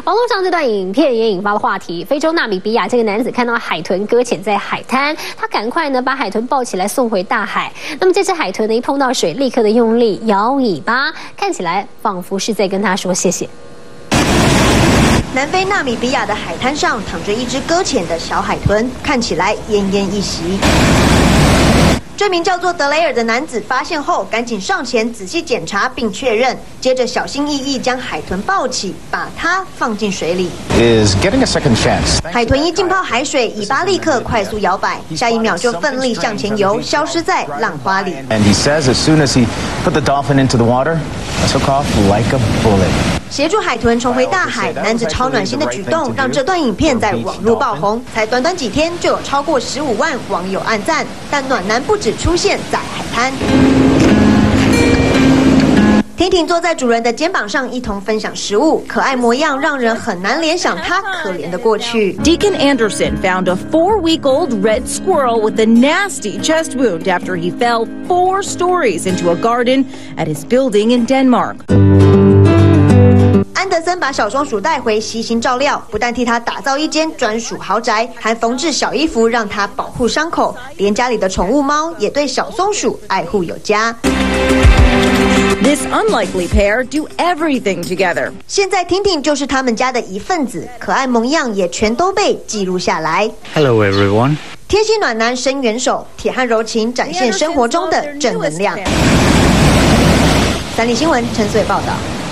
网络上这段影片也引发了话题。非洲纳米比亚这个男子看到海豚搁浅在海滩，他赶快呢把海豚抱起来送回大海。那么这只海豚呢一碰到水，立刻的用力摇尾巴，看起来仿佛是在跟他说谢谢。 南非纳米比亚的海滩上躺着一只搁浅的小海豚，看起来奄奄一息。这名叫做德雷尔的男子发现后，赶紧上前仔细检查并确认，接着小心翼翼将海豚抱起，把它放进水里。海豚一浸泡海水，尾巴立刻快速摇摆，下一秒就奋力向前游，消失在浪花里。协助海豚重回大海，男子超暖心的举动让这段影片在网络爆红，才短短几天就有超过15万网友按赞。但暖男不止出现在海滩，婷婷坐在主人的肩膀上，一同分享食物，可爱模样让人很难联想她可怜的过去。 Deacon Anderson found a 4-week-old red squirrel with a nasty chest wound after he fell 4 stories into a garden at his building in Denmark. 安德森把小松鼠带回，悉心照料，不但替它打造一间专属豪宅，还缝制小衣服让它保护伤口，连家里的宠物猫也对小松鼠爱护有加。 This unlikely pair do everything together. 现在婷婷就是他们家的一份子，可爱萌样也全都被记录下来。 Hello everyone. 贴心暖男伸援手，铁汉柔情展现生活中的正能量。三立新闻陈穗报道。